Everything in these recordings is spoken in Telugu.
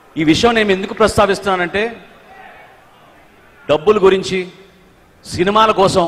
ఈ విషయం నేను ఎందుకు ప్రస్తావిస్తున్నానంటే డబ్బుల గురించి సినిమాల కోసం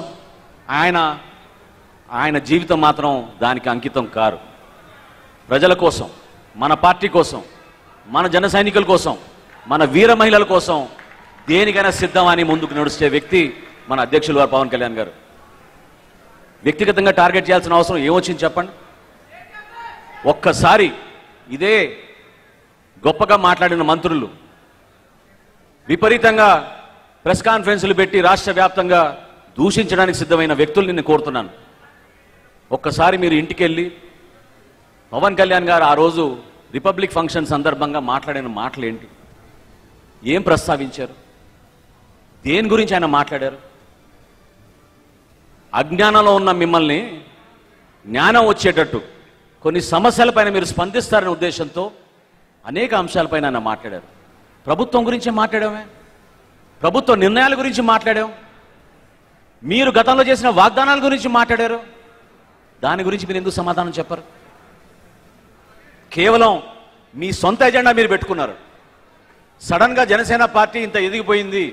ఆయన జీవితం మాత్రం దానికి అంకితం కారు. ప్రజల కోసం, మన పార్టీ కోసం, మన జన సైనికుల కోసం, మన వీర మహిళల కోసం దేనికైనా సిద్ధం అని ముందుకు నడిచే వ్యక్తి మన అధ్యక్షులు వారు పవన్ కళ్యాణ్ గారు. వ్యక్తిగతంగా టార్గెట్ చేయాల్సిన అవసరం ఏమొచ్చింది చెప్పండి? ఒక్కసారి ఇదే గొప్పగా మాట్లాడిన మంత్రులు విపరీతంగా ప్రెస్ కాన్ఫరెన్సులు పెట్టి రాష్ట్ర వ్యాప్తంగా దూషించడానికి సిద్ధమైన వ్యక్తుల్ని నేను కోరుతున్నాను. ఒక్కసారి మీరు ఇంటికి వెళ్ళి పవన్ కళ్యాణ్ గారు ఆ రోజు రిపబ్లిక్ ఫంక్షన్ సందర్భంగా మాట్లాడిన మాటలు ఏంటి, ఏం ప్రస్తావించారు, దేని గురించి ఆయన మాట్లాడారు? అజ్ఞానంలో ఉన్న మిమ్మల్ని జ్ఞానం వచ్చేటట్టు కొన్ని సమస్యలపైన మీరు స్పందిస్తారనే ఉద్దేశంతో అనేక అంశాలపైన ఆయన మాట్లాడారు. ప్రభుత్వం గురించి మాట్లాడామే, ప్రభుత్వ నిర్ణయాల గురించి మాట్లాడాం, మీరు గతంలో చేసిన వాగ్దానాల గురించి మాట్లాడారు. దాని గురించి మీరు ఎందుకు సమాధానం చెప్పరు? కేవలం మీ సొంత ఎజెండా మీరు పెట్టుకున్నారు. సడన్గా జనసేన పార్టీ ఇంత ఎదిగిపోయింది,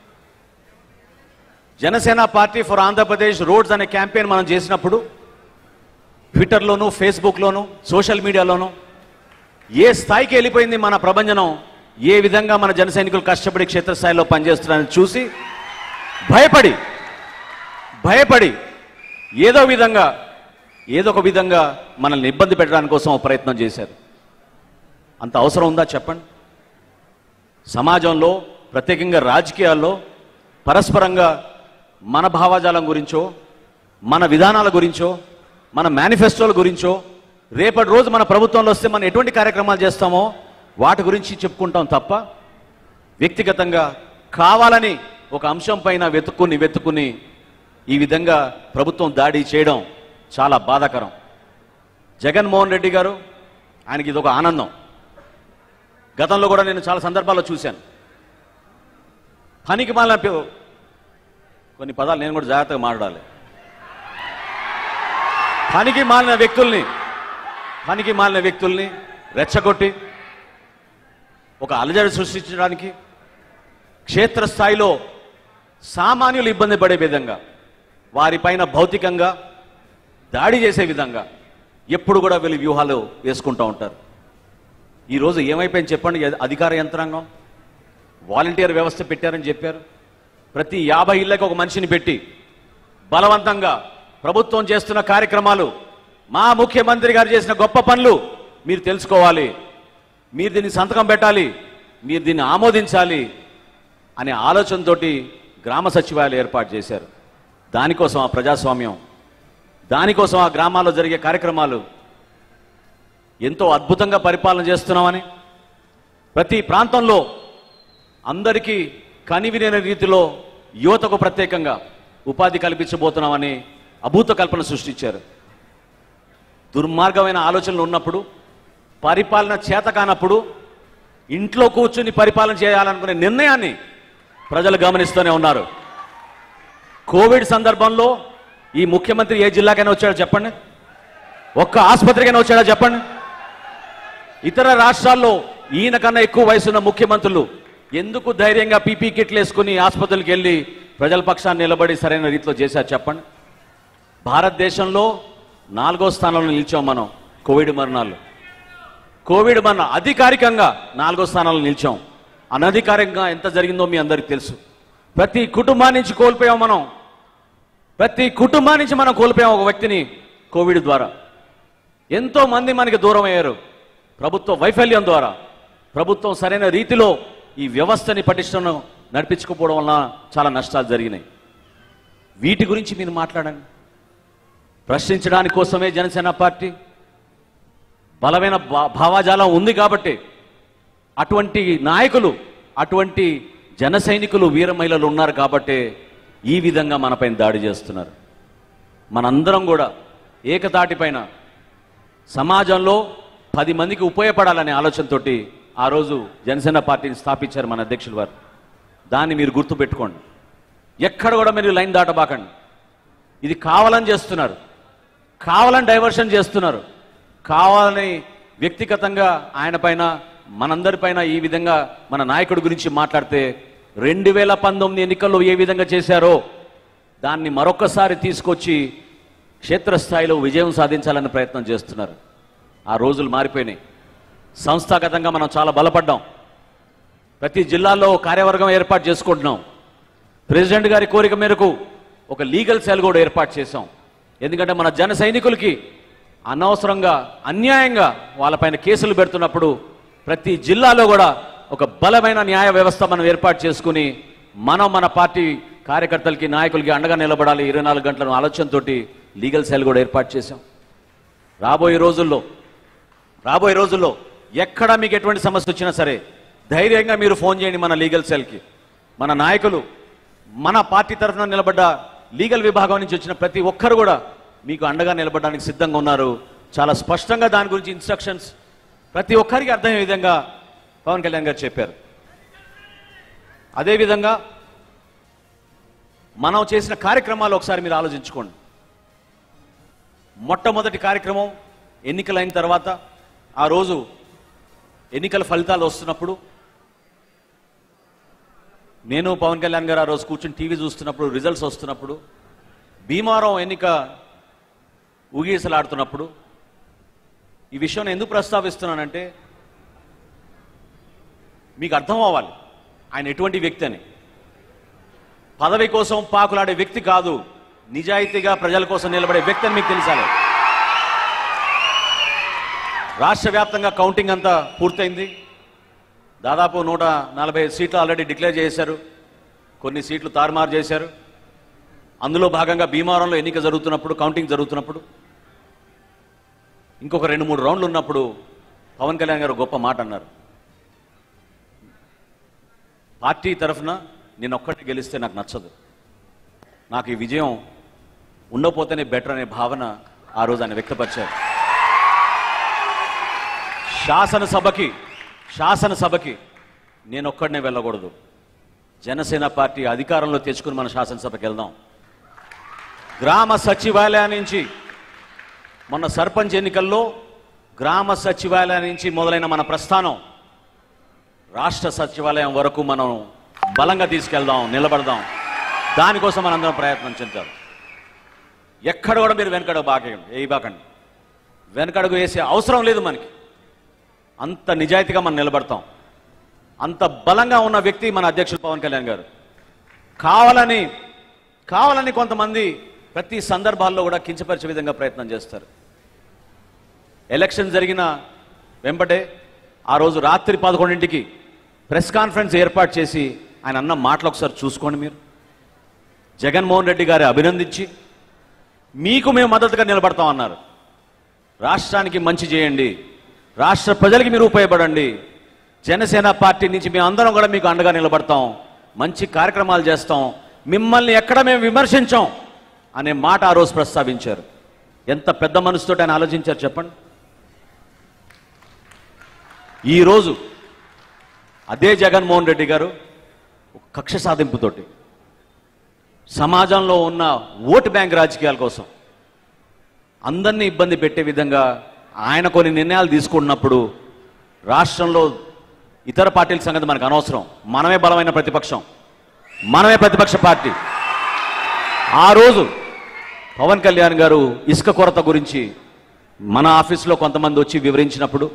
Janasena party for Andhra Pradesh roads అనే క్యాంపెయిన్ మనం చేసినప్పుడు ట్విట్టర్లోను, ఫేస్బుక్లోను, సోషల్ మీడియాలోను ఏ స్థాయికి వెళ్ళిపోయింది మన ప్రభంజనం, ఏ విధంగా మన జన సైనికులు కష్టపడి క్షేత్రస్థాయిలో పనిచేస్తున్నారని చూసి భయపడి ఏదో ఒక విధంగా మనల్ని ఇబ్బంది పెట్టడానికి కోసం ప్రయత్నం చేశారు. అంత అవసరం ఉందా చెప్పండి? సమాజంలో ప్రత్యేకంగా రాజకీయాల్లో పరస్పరంగా మన భావజాలం గురించో, మన విధానాల గురించో, మన మేనిఫెస్టోల గురించో, రేపటి రోజు మన ప్రభుత్వంలో వస్తే మనం ఎటువంటి కార్యక్రమాలు చేస్తామో వాటి గురించి చెప్పుకుంటాం తప్ప వ్యక్తిగతంగా కావాలని ఒక అంశం పైన వెతుక్కుని ఈ విధంగా ప్రభుత్వం దాడి చేయడం చాలా బాధాకరం. జగన్మోహన్ రెడ్డి గారు, ఆయనకి ఇదొక ఆనందం. గతంలో కూడా నేను చాలా సందర్భాల్లో చూశాను. పనికి మాలిన కొన్ని పదాలు నేను కూడా జాగ్రత్తగా మాట్లాడాలి. పనికి మాలిన వ్యక్తుల్ని రెచ్చగొట్టి ఒక అలజడి సృష్టించడానికి, క్షేత్రస్థాయిలో సామాన్యులు ఇబ్బంది పడే విధంగా, వారిపైన భౌతికంగా దాడి చేసే విధంగా ఎప్పుడు కూడా వీళ్ళు వ్యూహాలు వేసుకుంటూ ఉంటారు. ఈరోజు ఏమైపోయింది చెప్పండి? అధికార యంత్రాంగం వాలంటీర్ వ్యవస్థ పెట్టారని చెప్పారు. ప్రతి 50 ఇళ్లకు ఒక మనిషిని పెట్టి బలవంతంగా ప్రభుత్వం చేస్తున్న కార్యక్రమాలు, మా ముఖ్యమంత్రి గారు చేసిన గొప్ప పనులు మీరు తెలుసుకోవాలి, మీరు దీన్ని సంతకం పెట్టాలి, మీరు దీన్ని ఆమోదించాలి అనే ఆలోచనతోటి గ్రామ సచివాలయాలు ఏర్పాటు చేశారు. దానికోసం ఆ ప్రజాస్వామ్యం, దానికోసం ఆ గ్రామాల్లో జరిగే కార్యక్రమాలు ఎంతో అద్భుతంగా పరిపాలన చేస్తున్నామని, ప్రతి ప్రాంతంలో అందరికీ కనివిరైన రీతిలో యువతకు ప్రత్యేకంగా ఉపాధి కల్పించబోతున్నామని అభూత కల్పన సృష్టించారు. దుర్మార్గమైన ఆలోచనలు ఉన్నప్పుడు, పరిపాలన చేత కానప్పుడు ఇంట్లో కూర్చుని పరిపాలన చేయాలనుకునే నిర్ణయాన్ని ప్రజలు గమనిస్తూనే ఉన్నారు. కోవిడ్ సందర్భంలో ఈ ముఖ్యమంత్రి ఏ జిల్లాకైనా వచ్చాడో చెప్పండి? ఒక్క ఆసుపత్రికైనా వచ్చాడో చెప్పండి? ఇతర రాష్ట్రాల్లో ఈయన కన్నా ఎక్కువ వయసున్న ముఖ్యమంత్రులు ఎందుకు ధైర్యంగా పీపీ కిట్లు వేసుకుని ఆసుపత్రులకు వెళ్ళి ప్రజల పక్షాన్ని నిలబడి సరైన రీతిలో చేశారు చెప్పండి? భారతదేశంలో 4వ స్థానంలో నిలిచాం మనం. కోవిడ్ మరణం అధికారికంగా 4వ స్థానంలో నిలిచాం. అనధికారికంగా ఎంత జరిగిందో మీ అందరికీ తెలుసు. ప్రతి కుటుంబాన్ని నుంచి కోల్పోయాం మనం. ప్రతి కుటుంబాన్ని నుంచి మనం కోల్పోయాం ఒక వ్యక్తిని కోవిడ్ ద్వారా. ఎంతో మంది మనకి దూరం అయ్యారు ప్రభుత్వ వైఫల్యం ద్వారా. ప్రభుత్వం సరైన రీతిలో ఈ వ్యవస్థని పటిష్టం నడిపించుకోవడం వలన చాలా నష్టాలు జరిగినాయి. వీటి గురించి మీరు మాట్లాడండి. ప్రశ్నించడానికి కోసమే జనసేన పార్టీ బలమైన భావజాలం ఉంది కాబట్టి అటువంటి నాయకులు, అటువంటి జన సైనికులు, వీర మహిళలు ఉన్నారు కాబట్టి ఈ విధంగా మనపైన దాడి చేస్తున్నారు. మనందరం కూడా ఏకతాటిపైన సమాజంలో 10 మందికి ఉపయోగపడాలనే ఆలోచనతోటి ఆ రోజు జనసేన పార్టీని స్థాపించారు మన అధ్యక్షులు వారు. దాన్ని మీరు గుర్తుపెట్టుకోండి. ఎక్కడ కూడా మీరు లైన్ దాటబాకండి. ఇది కావాలని చేస్తున్నారు, కావాలని డైవర్షన్ చేస్తున్నారు, కావాలని వ్యక్తిగతంగా ఆయన పైన మనందరిపైన ఈ విధంగా మన నాయకుడి గురించి మాట్లాడితే 2019 ఎన్నికల్లో ఏ విధంగా చేశారో దాన్ని మరొకసారి తీసుకొచ్చి క్షేత్రస్థాయిలో విజయం సాధించాలని ప్రయత్నం చేస్తున్నారు. ఆ రోజులు మారిపోయినాయి. సంస్థాగతంగా మనం చాలా బలపడ్డాం. ప్రతి జిల్లాలో కార్యవర్గం ఏర్పాటు చేసుకుంటున్నాం. ప్రెసిడెంట్ గారి కోరిక మేరకు ఒక లీగల్ సెల్ కూడా ఏర్పాటు చేశాం. ఎందుకంటే మన జన సైనికులకి అనవసరంగా అన్యాయంగా వాళ్ళపైన కేసులు పెడుతున్నప్పుడు ప్రతి జిల్లాలో కూడా ఒక బలమైన న్యాయ వ్యవస్థ మనం ఏర్పాటు చేసుకుని మన పార్టీ కార్యకర్తలకి నాయకులకి అండగా నిలబడాలి 24 గంటల ఆలోచనతోటి లీగల్ సెల్ కూడా ఏర్పాటు చేశాం. రాబోయే రోజుల్లో ఎక్కడ మీకు ఎటువంటి సమస్య వచ్చినా సరే ధైర్యంగా మీరు ఫోన్ చేయండి మన లీగల్ సెల్కి. మన నాయకులు మన పార్టీ తరఫున నిలబడ్డ లీగల్ విభాగం నుంచి వచ్చిన ప్రతి ఒక్కరు కూడా మీకు అండగా నిలబడడానికి సిద్ధంగా ఉన్నారు. చాలా స్పష్టంగా దాని గురించి ఇన్స్ట్రక్షన్స్ ప్రతి ఒక్కరికి అర్థమయ్యే విధంగా పవన్ కళ్యాణ్ గారు చెప్పారు. అదేవిధంగా మనం చేసిన కార్యక్రమాలు ఒకసారి మీరు ఆలోచించుకోండి. మొట్టమొదటి కార్యక్రమం ఎన్నికలైన తర్వాత ఆ రోజు ఎన్నికల ఫలితాలు వస్తున్నప్పుడు నేను పవన్ కళ్యాణ్ గారు ఆ రోజు కూర్చుని టీవీ చూస్తున్నప్పుడు రిజల్ట్స్ వస్తున్నప్పుడు భీమవరం ఎన్నిక ఊగిసలాడుతున్నప్పుడు ఈ విషయం ఎందుకు ప్రస్తావిస్తున్నానంటే మీకు అర్థం అవ్వాలి ఆయన ఎటువంటి వ్యక్తి అని. పదవి కోసం పాకులాడే వ్యక్తి కాదు, నిజాయితీగా ప్రజల కోసం నిలబడే వ్యక్తి అని మీకు తెలిసాలి. రాష్ట్ర వ్యాప్తంగా కౌంటింగ్ అంతా పూర్తయింది. దాదాపు 140 సీట్లు ఆల్రెడీ డిక్లేర్ చేశారు. కొన్ని సీట్లు తారుమారు చేశారు. అందులో భాగంగా భీమవరంలో ఎన్నిక జరుగుతున్నప్పుడు కౌంటింగ్ జరుగుతున్నప్పుడు ఇంకొక 2-3 రౌండ్లు ఉన్నప్పుడు పవన్ కళ్యాణ్ గారు గొప్ప మాట అన్నారు. పార్టీ తరఫున నేను ఒక్కటి గెలిస్తే నాకు నచ్చదు, నాకు ఈ విజయం ఉండకపోతేనే బెటర్ అనే భావన ఆ రోజు ఆయన వ్యక్తపరిచారు. శాసనసభకి నేను ఒక్కడనే వెళ్ళకూడదు. జనసేన పార్టీ అధికారంలో తెచ్చుకుని మన శాసనసభకి వెళ్దాం. గ్రామ సచివాలయం నుంచి మొన్న సర్పంచ్ ఎన్నికల్లో గ్రామ సచివాలయం నుంచి మొదలైన మన ప్రస్థానం రాష్ట్ర సచివాలయం వరకు మనం బలంగా తీసుకెళ్దాం, నిలబడదాం. దానికోసం మనందరం ప్రయత్నం చేద్దాం. ఎక్కడ కూడా మీరు వేయబాకండి. వెనకడుగు వేసే అవసరం లేదు మనకి. అంత నిజాయితీగా మనం నిలబడతాం. అంత బలంగా ఉన్న వ్యక్తి మన అధ్యక్షుడు పవన్ కళ్యాణ్ గారు. కావాలని కొంతమంది ప్రతి సందర్భాల్లో కూడా కించపరిచే విధంగా ప్రయత్నం చేస్తారు. ఎలక్షన్ జరిగిన వెంబటే ఆ రోజు రాత్రి 11ంటికి ప్రెస్ కాన్ఫరెన్స్ ఏర్పాటు చేసి ఆయన అన్న మాటలు ఒకసారి చూసుకోండి. మీరు జగన్మోహన్ రెడ్డి గారి అభినందించి మీకు మేము మద్దతుగా నిలబడతాం అన్నారు. రాష్ట్రానికి మంచి చేయండి, రాష్ట్ర ప్రజలకి మీరు ఉపయోగపడండి, జనసేన పార్టీ నుంచి మేము అందరం కూడా మీకు అండగా నిలబడతాం, మంచి కార్యక్రమాలు చేస్తాం, మిమ్మల్ని ఎక్కడ మేము విమర్శించాం అనే మాట ఆ రోజు ప్రస్తావించారు. ఎంత పెద్ద మనసుతో ఆయన ఆలోచించారు చెప్పండి. ఈరోజు అదే జగన్మోహన్ రెడ్డి గారు కక్ష సాధింపుతోటి సమాజంలో ఉన్న ఓటు బ్యాంక్ రాజకీయాల కోసం అందరినీ ఇబ్బంది పెట్టే విధంగా ఆయన కొన్ని నిర్ణయాలు తీసుకున్నప్పుడు రాష్ట్రంలో ఇతర పార్టీల సంగతి మనకు అనవసరం. మనమే బలమైన ప్రతిపక్షం, మనమే ప్రతిపక్ష పార్టీ. ఆ రోజు పవన్ కళ్యాణ్ గారు ఇసుక కొరత గురించి మన ఆఫీసులో కొంతమంది వచ్చి వివరించినప్పుడు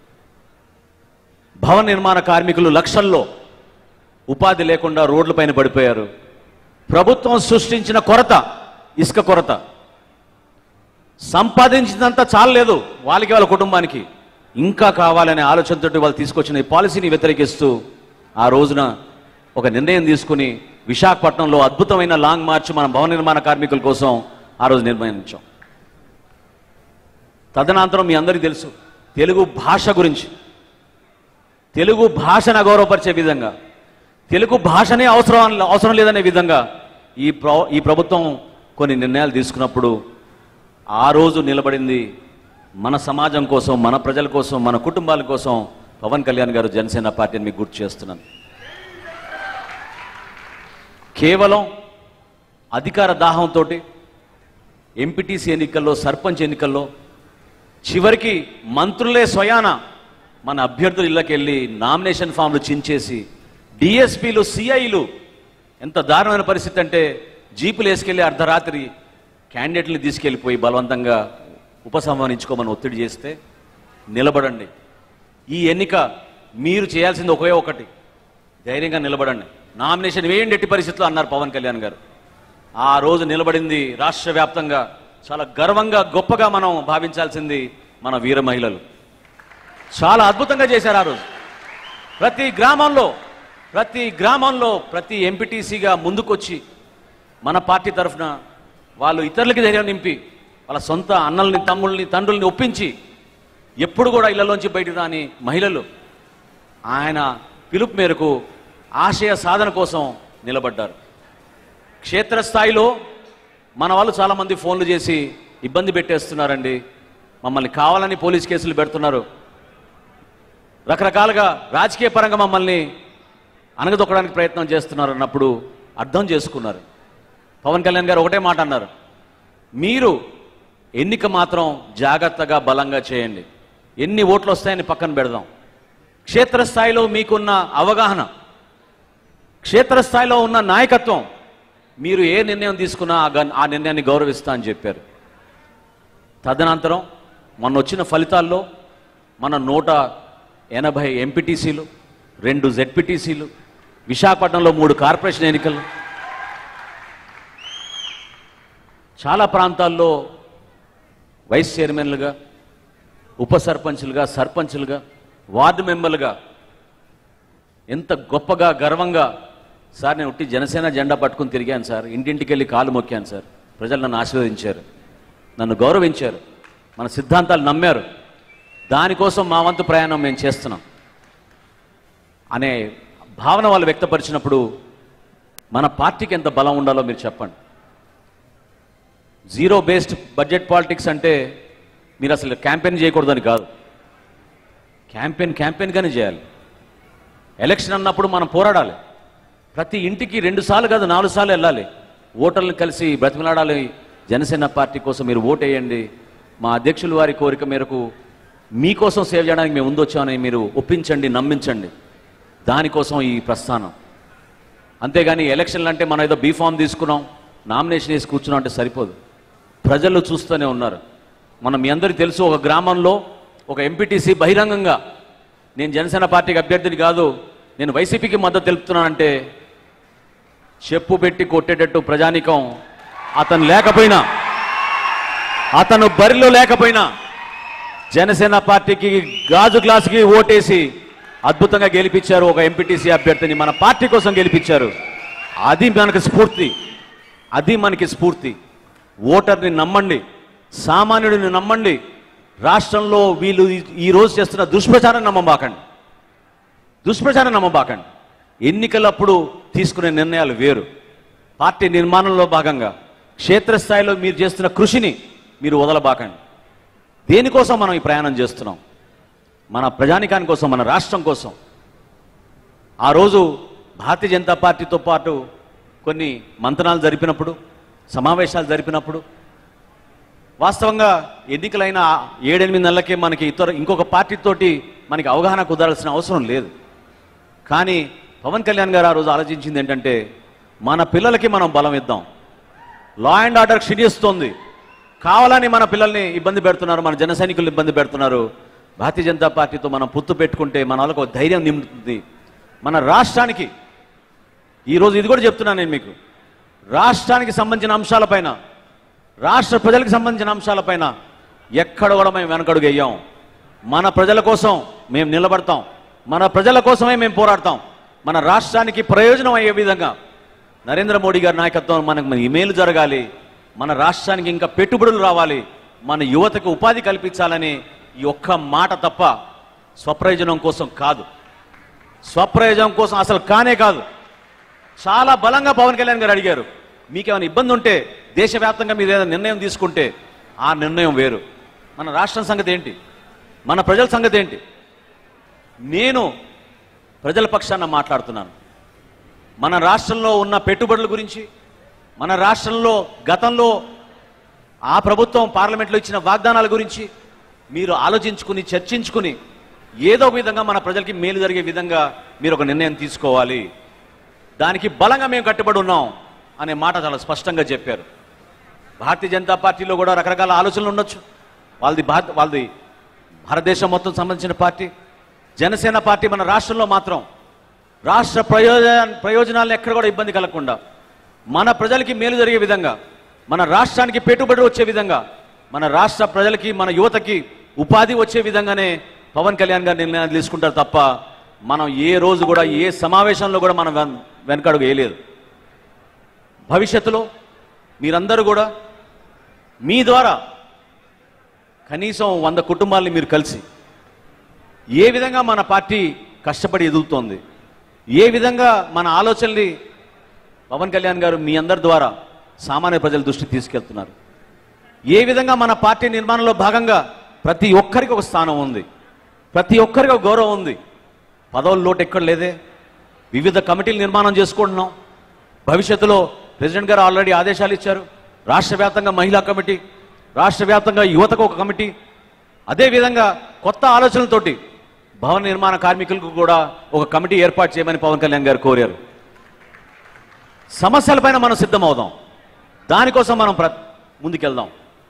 భవన నిర్మాణ కార్మికులు లక్షల్లో ఉపాధి లేకుండా రోడ్లపైన పడిపోయారు. ప్రభుత్వం సృష్టించిన కొరత ఇసుక కొరత. సంపాదించినంత చాలలేదు వాళ్ళకి, వాళ్ళ కుటుంబానికి ఇంకా కావాలనే ఆలోచనతో వాళ్ళు తీసుకొచ్చిన ఈ పాలసీని వ్యతిరేకిస్తూ ఆ రోజున ఒక నిర్ణయం తీసుకుని విశాఖపట్నంలో అద్భుతమైన లాంగ్ మార్చ్ మన భవన నిర్మాణ కార్మికుల కోసం ఆ రోజు నిర్ణయించాం. తదనంతరం మీ అందరికీ తెలుసు తెలుగు భాష గురించి, తెలుగు భాషను అగౌరవపరిచే విధంగా, తెలుగు భాషనే అవసరం లేదనే విధంగా ఈ ప్రభుత్వం కొన్ని నిర్ణయాలు తీసుకున్నప్పుడు ఆ రోజు నిలబడింది మన సమాజం కోసం, మన ప్రజల కోసం, మన కుటుంబాల కోసం పవన్ కళ్యాణ్ గారు జనసేన పార్టీని మీకు గుర్తు చేస్తున్నాను. కేవలం అధికార దాహంతో ఎంపీటీసీ ఎన్నికల్లో, సర్పంచ్ ఎన్నికల్లో చివరికి మంత్రులే స్వయాన మన అభ్యర్థుల ఇళ్ళకి వెళ్ళి నామినేషన్ ఫామ్లు చించేసి డిఎస్పీలు సిఐలు ఎంత దారుణమైన పరిస్థితి అంటే జీపులు వేసుకెళ్ళి అర్ధరాత్రి క్యాండిడేట్ని తీసుకెళ్ళిపోయి బలవంతంగా ఉపసంహరించుకోమని ఒత్తిడి చేస్తే నిలబడండి. ఈ ఎన్నిక మీరు చేయాల్సింది ఒకే ఒకటి, ధైర్యంగా నిలబడండి. నామినేషన్ వేయండి ఎట్టి పరిస్థితుల్లో అన్నారు పవన్ కళ్యాణ్ గారు. ఆ రోజు నిలబడింది రాష్ట్ర వ్యాప్తంగా చాలా గర్వంగా గొప్పగా మనం భావించాల్సింది మన వీర మహిళలు. చాలా అద్భుతంగా చేశారు ఆ రోజు. ప్రతి గ్రామంలో ప్రతి ఎంపీటీసీగా ముందుకొచ్చి మన పార్టీ తరఫున వాళ్ళు ఇతరులకి ధైర్యం నింపి వాళ్ళ సొంత అన్నల్ని తమ్ముళ్ళని తండ్రుల్ని ఒప్పించి ఎప్పుడు కూడా ఇళ్లలోంచి బయటకు రాని మహిళలు ఆయన పిలుపు మేరకు ఆశయ సాధన కోసం నిలబడ్డారు. క్షేత్రస్థాయిలో మన వాళ్ళు చాలామంది ఫోన్లు చేసి ఇబ్బంది పెట్టేస్తున్నారండి, మమ్మల్ని కావాలని పోలీస్ కేసులు పెడుతున్నారు, రకరకాలుగా రాజకీయ పరంగా మమ్మల్ని అనగదొక్కడానికి ప్రయత్నం చేస్తున్నారు అన్నప్పుడు అర్థం చేసుకున్నారు. పవన్ కళ్యాణ్ గారు ఒకటే మాట అన్నారు, మీరు ఎన్నిక మాత్రం జాగ్రత్తగా బలంగా చేయండి, ఎన్ని ఓట్లు వస్తాయని పక్కన పెడదాం. క్షేత్రస్థాయిలో మీకున్న అవగాహన, క్షేత్రస్థాయిలో ఉన్న నాయకత్వం, మీరు ఏ నిర్ణయం తీసుకున్నా ఆ నిర్ణయాన్ని గౌరవిస్తా అని చెప్పారు. తదనంతరం మొన్న వచ్చిన ఫలితాల్లో మన 180 ఎంపీటీసీలు, 2 జెడ్పీటీసీలు, విశాఖపట్నంలో 3 కార్పొరేషన్ ఎన్నికలు, చాలా ప్రాంతాల్లో వైస్ చైర్మన్లుగా, ఉప సర్పంచులుగా, సర్పంచులుగా, వార్డు మెంబర్లుగా ఎంత గొప్పగా గర్వంగా, సార్ నేను ఉట్టి జనసేన జెండా పట్టుకుని తిరిగాను సార్, ఇంటింటికి వెళ్ళి కాలు మొక్కాను సార్, ప్రజలు నన్ను ఆశీర్వదించారు, నన్ను గౌరవించారు, మన సిద్ధాంతాలు నమ్మారు, దానికోసం మా వంతు ప్రయాణం మేము చేస్తున్నాం అనే భావన వాళ్ళు వ్యక్తపరిచినప్పుడు మన పార్టీకి ఎంత బలం ఉండాలో మీరు చెప్పండి. జీరో బేస్డ్ బడ్జెట్ పాలిటిక్స్ అంటే మీరు అసలు క్యాంపెయిన్ చేయకూడదని కాదు, క్యాంపెయిన్గానే చేయాలి. ఎలక్షన్ అన్నప్పుడు మనం పోరాడాలి, ప్రతి ఇంటికి 2 సార్లు కాదు 4 సార్లు వెళ్ళాలి, ఓటర్లను కలిసి బ్రతిమలాడాలి. జనసేన పార్టీ కోసం మీరు ఓటు వేయండి, మా అధ్యక్షుల వారి కోరిక మేరకు మీకోసం సేవ్ చేయడానికి మేము ముందొచ్చామని మీరు ఒప్పించండి, నమ్మించండి. దానికోసం ఈ ప్రస్థానం. అంతేగాని ఎలక్షన్లు అంటే మనం ఏదో బీఫామ్ తీసుకున్నాం, నామినేషన్ వేసి కూర్చున్నాం అంటే సరిపోదు. ప్రజలు చూస్తూనే ఉన్నారు. మనం మీ అందరికీ తెలుసు, ఒక గ్రామంలో ఒక ఎంపీటీసీ బహిరంగంగా నేను జనసేన పార్టీకి అభ్యర్థిని కాదు, నేను వైసీపీకి మద్దతు తెలుపుతున్నానంటే చెప్పు పెట్టి కొట్టేటట్టు ప్రజానీకం అతను లేకపోయినా, అతను బరిలో లేకపోయినా జనసేన పార్టీకి గాజు గ్లాసుకి ఓటేసి అద్భుతంగా గెలిపించారు. ఒక ఎంపీటీసీ అభ్యర్థిని మన పార్టీ కోసం గెలిపించారు. అది మనకి స్ఫూర్తి. ఓటర్ని నమ్మండి, సామాన్యుడిని నమ్మండి. రాష్ట్రంలో వీళ్ళు ఈరోజు చేస్తున్న దుష్ప్రచారం నమ్మబాకండి. ఎన్నికలప్పుడు తీసుకునే నిర్ణయాలు వేరు. పార్టీ నిర్మాణంలో భాగంగా క్షేత్రస్థాయిలో మీరు చేస్తున్న కృషిని మీరు వదలబాకండి. దేనికోసం మనం ఈ ప్రయాణం చేస్తున్నాం? మన ప్రజానికాని కోసం, మన రాష్ట్రం కోసం. ఆ రోజు భారతీయ జనతా పార్టీతో పాటు కొన్ని మంతనాలు జరిపినప్పుడు, సమావేశాలు జరిపినప్పుడు వాస్తవంగా ఎన్నికలైన 7-8 నెలలకే మనకి ఇంకొక పార్టీతోటి మనకి అవగాహన కుదరాల్సిన అవసరం లేదు. కానీ పవన్ కళ్యాణ్ గారు ఆ రోజు ఆలోచించింది ఏంటంటే, మన పిల్లలకి మనం బలం ఇద్దాం. లా అండ్ ఆర్డర్ క్షీణిస్తోంది, కావాలని మన పిల్లల్ని ఇబ్బంది పెడుతున్నారు, మన జన సైనికులు ఇబ్బంది పెడుతున్నారు. భారతీయ జనతా పార్టీతో మనం పొత్తు పెట్టుకుంటే మన వాళ్ళకు ఒక ధైర్యం నింపుతుంది. మన రాష్ట్రానికి, ఈరోజు ఇది కూడా చెప్తున్నాను నేను మీకు, రాష్ట్రానికి సంబంధించిన అంశాలపైన, రాష్ట్ర ప్రజలకు సంబంధించిన అంశాలపైన ఎక్కడ కూడా మేము వెనకడుగు వేయం. మన ప్రజల కోసం మేము నిలబడతాం, మన ప్రజల కోసమే మేము పోరాడతాం. మన రాష్ట్రానికి ప్రయోజనం అయ్యే విధంగా నరేంద్ర మోడీ గారి నాయకత్వం మనకు ఇమేలు జరగాలి, మన రాష్ట్రానికి ఇంకా పెట్టుబడులు రావాలి, మన యువతకు ఉపాధి కల్పించాలని ఈ ఒక్క మాట తప్ప స్వప్రయోజనం కోసం కాదు. స్వప్రయోజనం కోసం అసలు కానే కాదు. చాలా బలంగా పవన్ కళ్యాణ్ గారు అడిగారు, మీకేమైనా ఇబ్బంది ఉంటే దేశవ్యాప్తంగా మీరు ఏదైనా నిర్ణయం తీసుకుంటే ఆ నిర్ణయం వేరు, మన రాష్ట్రం సంగతి ఏంటి, మన ప్రజల సంగతి ఏంటి? నేను ప్రజల పక్షాన మాట్లాడుతున్నాను. మన రాష్ట్రంలో ఉన్న పెట్టుబడుల గురించి, మన రాష్ట్రంలో గతంలో ఆ ప్రభుత్వం పార్లమెంట్లో ఇచ్చిన వాగ్దానాల గురించి మీరు ఆలోచించుకుని, చర్చించుకుని ఏదో విధంగా మన ప్రజలకి మేలు జరిగే విధంగా మీరు ఒక నిర్ణయం తీసుకోవాలి, దానికి బలంగా మేము కట్టుబడి ఉన్నాం అనే మాట చాలా స్పష్టంగా చెప్పారు. భారతీయ జనతా పార్టీలో కూడా రకరకాల ఆలోచనలు ఉండొచ్చు. వాళ్ళది భారతదేశం మొత్తం సంబంధించిన పార్టీ. జనసేన పార్టీ మన రాష్ట్రంలో మాత్రం రాష్ట్ర ప్రయోజనాలను ఎక్కడ కూడా ఇబ్బంది కలగకుండా, మన ప్రజలకి మేలు జరిగే విధంగా, మన రాష్ట్రానికి పెట్టుబడి వచ్చే విధంగా, మన రాష్ట్ర ప్రజలకి, మన యువతకి ఉపాధి వచ్చే విధంగానే పవన్ కళ్యాణ్ గారు నిర్ణయాలు తీసుకుంటారు తప్ప మనం ఏ రోజు కూడా ఏ సమావేశంలో కూడా మనం వెనకడుగు వేయలేదు. భవిష్యత్తులో మీరందరూ కూడా మీ ద్వారా కనీసం 100 కుటుంబాలని మీరు కలిసి ఏ విధంగా మన పార్టీ కష్టపడి ఎదుగుతోంది, ఏ విధంగా మన ఆలోచనల్ని పవన్ కళ్యాణ్ గారు మీ అందరి ద్వారా సామాన్య ప్రజల దృష్టికి తీసుకెళ్తున్నారు, ఏ విధంగా మన పార్టీ నిర్మాణంలో భాగంగా ప్రతి ఒక్కరికి ఒక స్థానం ఉంది, ప్రతి ఒక్కరికి ఒక గౌరవం ఉంది. పదవుల లోటు ఎక్కడ లేదే. వివిధ కమిటీలు నిర్మాణం చేసుకుంటున్నాం. భవిష్యత్తులో ప్రెసిడెంట్ గారు ఆల్రెడీ ఆదేశాలు ఇచ్చారు. రాష్ట్ర వ్యాప్తంగా మహిళా కమిటీ, రాష్ట్ర వ్యాప్తంగా యువతకు ఒక కమిటీ, అదేవిధంగా కొత్త ఆలోచనలతోటి భవన నిర్మాణ కార్మికులకు కూడా ఒక కమిటీ ఏర్పాటు చేయమని పవన్ కళ్యాణ్ గారు కోరారు. సమస్యలపైన మనం సిద్ధమవుదాం, దానికోసం మనం ముందుకెళ్దాం.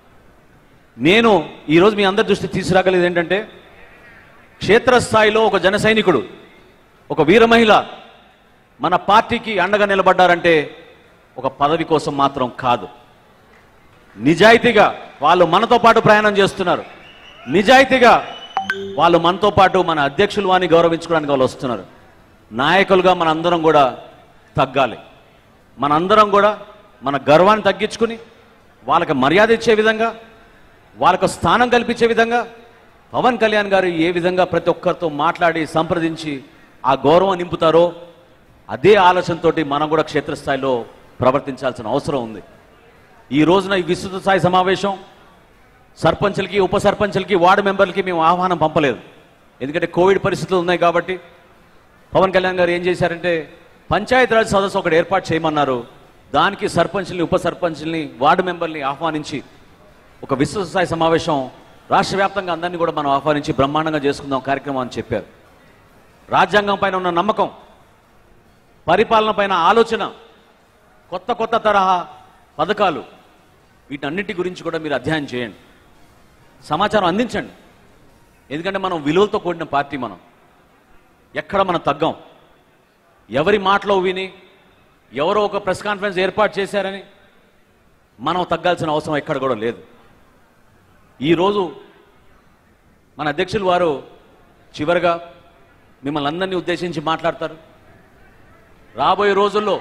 నేను ఈరోజు మీ అందరి దృష్టి తీసుకురాగలిగేది ఏంటంటే, క్షేత్రస్థాయిలో ఒక జన సైనికుడు, ఒక వీర మహిళ మన పార్టీకి అండగా నిలబడ్డారంటే ఒక పదవి కోసం మాత్రం కాదు. నిజాయితీగా వాళ్ళు మనతో పాటు ప్రయాణం చేస్తున్నారు. నిజాయితీగా వాళ్ళు మనతో పాటు మన అధ్యక్షులు వారిని గౌరవించుకోవడానికి వాళ్ళు వస్తున్నారు. నాయకులుగా మనందరం కూడా తగ్గాలి. మనందరం కూడా మన గర్వాన్ని తగ్గించుకుని వాళ్ళకి మర్యాద ఇచ్చే విధంగా, వాళ్ళకు స్థానం కల్పించే విధంగా పవన్ కళ్యాణ్ గారు ఏ విధంగా ప్రతి ఒక్కరితో మాట్లాడి సంప్రదించి ఆ గౌరవం నింపుతారో అదే ఆలోచనతో మనం కూడా క్షేత్రస్థాయిలో ప్రవర్తించాల్సిన అవసరం ఉంది. ఈ రోజున ఈ విస్తృత స్థాయి సమావేశం సర్పంచులకి, ఉప సర్పంచులకి, వార్డు మెంబర్లకి మేము ఆహ్వానం పంపలేదు. ఎందుకంటే కోవిడ్ పరిస్థితులు ఉన్నాయి కాబట్టి పవన్ కళ్యాణ్ గారు ఏం చేశారంటే పంచాయతీరాజ్ సదస్సు ఒకటి ఏర్పాటు చేయమన్నారు. దానికి సర్పంచుల్ని, ఉప సర్పంచుల్ని, వార్డు మెంబర్ని ఆహ్వానించి ఒక విస్తృత స్థాయి సమావేశం రాష్ట్ర వ్యాప్తంగా అందరినీ కూడా మనం ఆహ్వానించి బ్రహ్మాండంగా చేసుకుందాం కార్యక్రమం అని చెప్పారు. రాజ్యాంగం పైన ఉన్న నమ్మకం, పరిపాలన పైన ఆలోచన, కొత్త కొత్త తరహా పథకాలు, వీటన్నిటి గురించి కూడా మీరు అధ్యయనం చేయండి, సమాచారం అందించండి. ఎందుకంటే మనం విలువలతో కూడిన పార్టీ. మనం ఎక్కడ మనం తగ్గం. ఎవరి మాటలో విని ఎవరో ఒక ప్రెస్ కాన్ఫరెన్స్ ఏర్పాటు చేశారని మనం తగ్గాల్సిన అవసరం ఎక్కడ కూడా లేదు. ఈరోజు మన అధ్యక్షులు వారు చివరిగా మిమ్మల్ని అందరినీ ఉద్దేశించి మాట్లాడతారు. రాబోయే రోజుల్లో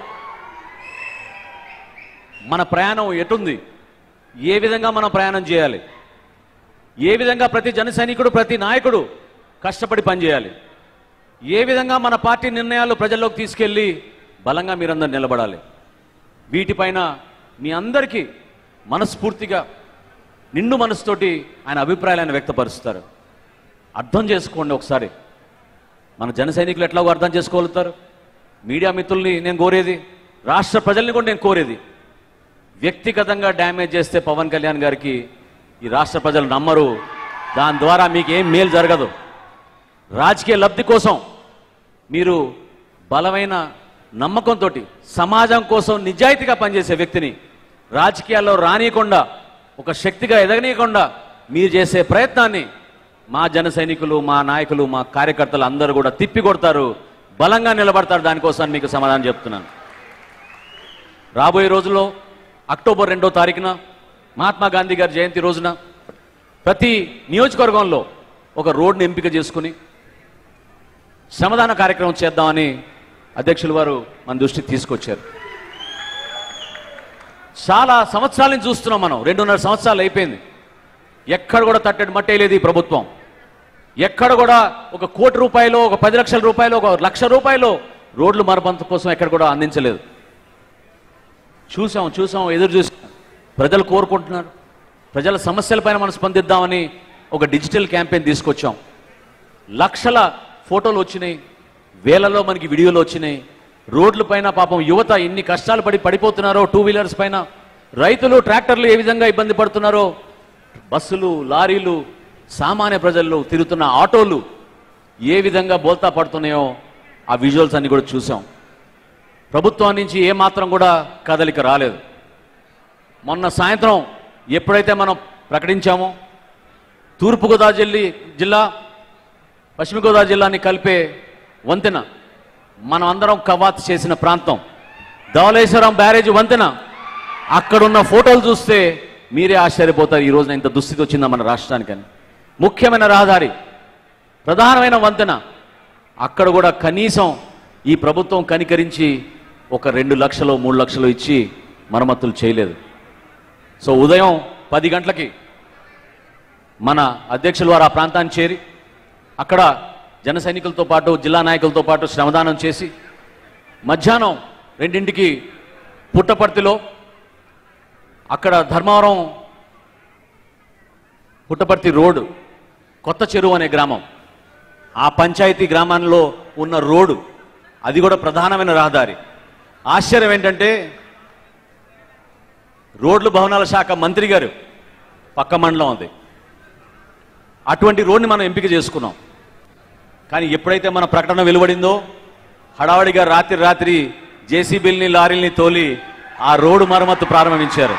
మన ప్రయాణం ఎటుంది, ఏ విధంగా మనం ప్రయాణం చేయాలి, ఏ విధంగా ప్రతి జన సైనికుడు, ప్రతి నాయకుడు కష్టపడి పనిచేయాలి, ఏ విధంగా మన పార్టీ నిర్ణయాలు ప్రజల్లోకి తీసుకెళ్ళి బలంగా మీరందరూ నిలబడాలి, వీటిపైన మీ అందరికీ మనస్ఫూర్తిగా నిండు మనసుతోటి ఆయన అభిప్రాయాలను వ్యక్తపరుస్తారు. అర్థం చేసుకోండి ఒకసారి. మన జన సైనికులు ఎట్లాగో అర్థం చేసుకోగలుగుతారు. మీడియా మిత్రుల్ని నేను కోరేది, రాష్ట్ర ప్రజల్ని కూడా నేను కోరేది, వ్యక్తిగతంగా డ్యామేజ్ చేస్తే పవన్ కళ్యాణ్ గారికి ఈ రాష్ట్ర ప్రజలు నమ్మరు. దాని ద్వారా మీకు ఏం మేలు జరగదు. రాజకీయ లబ్ధి కోసం మీరు బలమైన నమ్మకంతో సమాజం కోసం నిజాయితీగా పనిచేసే వ్యక్తిని రాజకీయాల్లో రానియకుండా, ఒక శక్తిగా ఎదగనీయకుండా మీరు చేసే ప్రయత్నాన్ని మా జన సైనికులు, మా నాయకులు, మా కార్యకర్తలు అందరూ కూడా తిప్పికొడతారు, బలంగా నిలబడతారు. దానికోసం మీకు సమాధానం చెప్తున్నాను. రాబోయే రోజుల్లో అక్టోబర్ 2వ తారీఖున మహాత్మా గాంధీ గారి జయంతి రోజున ప్రతి నియోజకవర్గంలో ఒక రోడ్డుని ఎంపిక చేసుకుని శ్రమదాన కార్యక్రమం చేద్దామని అధ్యక్షులు వారు మన దృష్టికి తీసుకొచ్చారు. చాలా సంవత్సరాల నుంచి చూస్తున్నాం మనం. 2.5 సంవత్సరాలు అయిపోయింది. ఎక్కడ కూడా తట్టడి మట్టేయలేదు ఈ ప్రభుత్వం. ఎక్కడ కూడా ఒక 1 కోటి రూపాయలు, ఒక 10 లక్షల రూపాయలు, ఒక 1 లక్ష రూపాయలు రోడ్లు మరమ్మతు కోసం ఎక్కడ కూడా అందించలేదు. చూసాం, ఎదురు చూసాం. ప్రజలు కోరుకుంటున్నారు. ప్రజల సమస్యలపైన మనం స్పందిద్దామని ఒక డిజిటల్ క్యాంపెయిన్ తీసుకొచ్చాం. లక్షల ఫోటోలు వచ్చినాయి, వేలలో మనకి వీడియోలు వచ్చినాయి. రోడ్ల పైన పాపం యువత ఎన్ని కష్టాలు పడిపోతున్నారో, 2 వీలర్స్ పైన రైతులు, ట్రాక్టర్లు ఏ విధంగా ఇబ్బంది పడుతున్నారో, బస్సులు, లారీలు, సామాన్య ప్రజలు తిరుగుతున్న ఆటోలు, ఏ విధంగా బోల్తా పడుతున్నాయో ఆ విజువల్స్ అన్ని కూడా చూసాం. ప్రభుత్వం నుంచి ఏమాత్రం కూడా కదలిక రాలేదు. మొన్న సాయంత్రం ఎప్పుడైతే మనం ప్రకటించామో తూర్పుగోదావరి జిల్లా పశ్చిమ గోదావరి జిల్లాని కలిపే వంతెన మనం అందరం కవాత్ చేసిన ప్రాంతం ధవళేశ్వరం బ్యారేజ్ వంతెన, అక్కడున్న ఫోటోలు చూస్తే మీరే ఆశ్చర్యపోతారు ఈ రోజున ఇంత దుస్థితి వచ్చిందా మన రాష్ట్రానికని. ముఖ్యమైన రహదారి, ప్రధానమైన వంతెన, అక్కడ కూడా కనీసం ఈ ప్రభుత్వం కనికరించి ఒక 2 లక్షలు 3 లక్షలు ఇచ్చి మరమ్మతులు చేయలేదు. సో ఉదయం 10 గంటలకి మన అధ్యక్షులు వారు ఆ ప్రాంతాన్ని చేరి అక్కడ జన సైనికులతో పాటు జిల్లా నాయకులతో పాటు శ్రమదానం చేసి మధ్యాహ్నం 2ంటికి పుట్టపర్తిలో అక్కడ ధర్మవరం పుట్టపర్తి రోడ్డు కొత్త చెరువు అనే గ్రామం, ఆ పంచాయతీ గ్రామంలో ఉన్న రోడ్డు, అది కూడా ప్రధానమైన రహదారి. ఆశ్చర్యం ఏంటంటే రోడ్లు భవనాల శాఖ మంత్రి గారు పక్క మండలం ఉంది, అటువంటి రోడ్ని మనం ఎంపిక చేసుకున్నాం. కానీ ఎప్పుడైతే మన ప్రకటన వెలువడిందో హడావడిగా రాత్రి జేసీబీల్ని లారీల్ని తోలి ఆ రోడ్డు మరమ్మతు ప్రారంభించారు.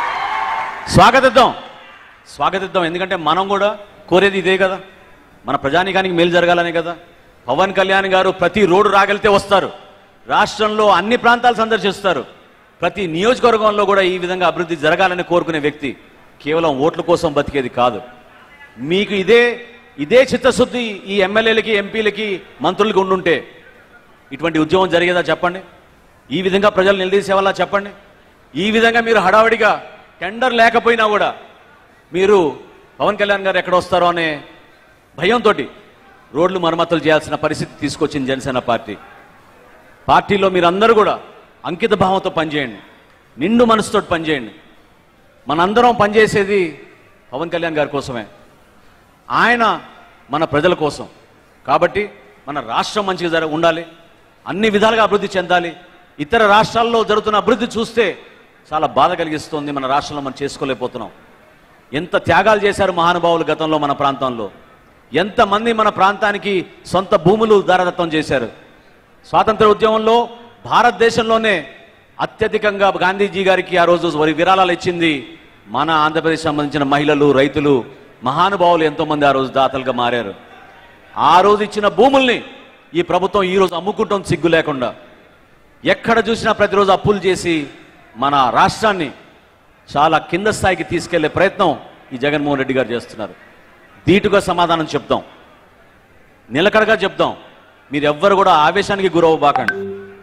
స్వాగతిద్దాం, ఎందుకంటే మనం కూడా కోరేది ఇదే కదా, మన ప్రజానీకానికి మేలు జరగాలనే కదా. పవన్ కళ్యాణ్ గారు ప్రతి రోడ్డు రాగలితే వస్తారు, రాష్ట్రంలో అన్ని ప్రాంతాలు సందర్శిస్తారు, ప్రతి నియోజకవర్గంలో కూడా ఈ విధంగా అభివృద్ధి జరగాలని కోరుకునే వ్యక్తి. కేవలం ఓట్ల కోసం బతికేది కాదు. మీకు ఇదే చిత్తశుద్ధి ఈ ఎమ్మెల్యేలకి ఎంపీలకి మంత్రులకి ఉండుంటే ఇటువంటి ఉద్యమం జరిగేదా చెప్పండి? ఈ విధంగా ప్రజలు నిలదీసేవాళ్ళ చెప్పండి? ఈ విధంగా మీరు హడావడిగా టెండర్ లేకపోయినా కూడా మీరు పవన్ కళ్యాణ్ గారు ఎక్కడ వస్తారో అనే భయంతో రోడ్లు మరమ్మతులు చేయాల్సిన పరిస్థితి తీసుకొచ్చింది జనసేన పార్టీలో మీరందరూ కూడా అంకిత భావంతో పనిచేయండి, నిండు మనసుతో పనిచేయండి. మనందరం పనిచేసేది పవన్ కళ్యాణ్ గారి కోసమే, ఆయన మన ప్రజల కోసం. కాబట్టి మన రాష్ట్రం మంచిగా ఉండాలి, అన్ని విధాలుగా అభివృద్ధి చెందాలి. ఇతర రాష్ట్రాల్లో జరుగుతున్న అభివృద్ధి చూస్తే చాలా బాధ కలిగిస్తుంది. మన రాష్ట్రంలో మనం చేసుకోలేకపోతున్నాం. ఎంత త్యాగాలు చేశారు మహానుభావులు గతంలో మన ప్రాంతంలో, ఎంతమంది మన ప్రాంతానికి సొంత భూములు దారదత్తం చేశారు. స్వాతంత్ర ఉద్యమంలో భారతదేశంలోనే అత్యధికంగా గాంధీజీ గారికి ఆ రోజు విరాళాలు ఇచ్చింది మన ఆంధ్రప్రదేశ్ సంబంధించిన మహిళలు, రైతులు, మహానుభావులు ఎంతోమంది ఆ రోజు దాతలుగా మారారు. ఆ రోజు ఇచ్చిన భూముల్ని ఈ ప్రభుత్వం ఈరోజు అమ్ముకుంటాం సిగ్గు లేకుండా. ఎక్కడ చూసినా ప్రతిరోజు అప్పులు చేసి మన రాష్ట్రాన్ని చాలా కింద స్థాయికి తీసుకెళ్లే ప్రయత్నం ఈ జగన్మోహన్ రెడ్డి గారు చేస్తున్నారు. ధీటుగా సమాధానం చెప్తాం, నిలకడగా చెప్తాం. మీరెవ్వరు కూడా ఆవేశానికి గురవ్వబాకండి.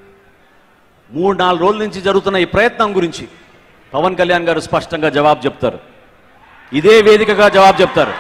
3-4 రోజుల నుంచి జరుగుతున్న ఈ ప్రయత్నం గురించి పవన్ కళ్యాణ్ గారు స్పష్టంగా జవాబు చెప్తారు, ఇదే వేదికగా జవాబు చెప్తారు,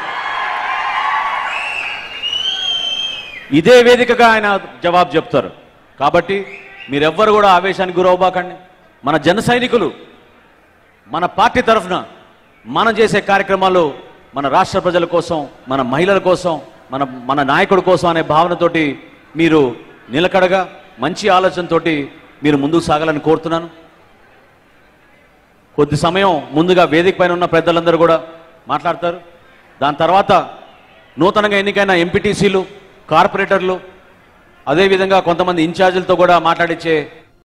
ఇదే వేదికగా ఆయన జవాబు చెప్తారు. కాబట్టి మీరెవ్వరు కూడా ఆవేశానికి గురవ్వబాకండి. మన జన సైనికులు మన పార్టీ తరఫున మనం చేసే కార్యక్రమాలు మన రాష్ట్ర ప్రజల కోసం, మన మహిళల కోసం, మన నాయకుడి కోసం అనే భావనతోటి మీరు నిలకడగా మంచి ఆలోచనతోటి మీరు ముందుకు సాగాలని కోరుతున్నాను. కొద్ది సమయం ముందుగా వేదిక పైన ఉన్న పెద్దలందరూ కూడా మాట్లాడతారు. దాని తర్వాత నూతనంగా ఎన్నికైన ఎంపీటీసీలు, కార్పొరేటర్లు, అదేవిధంగా కొంతమంది ఇన్ఛార్జీలతో కూడా మాట్లాడించే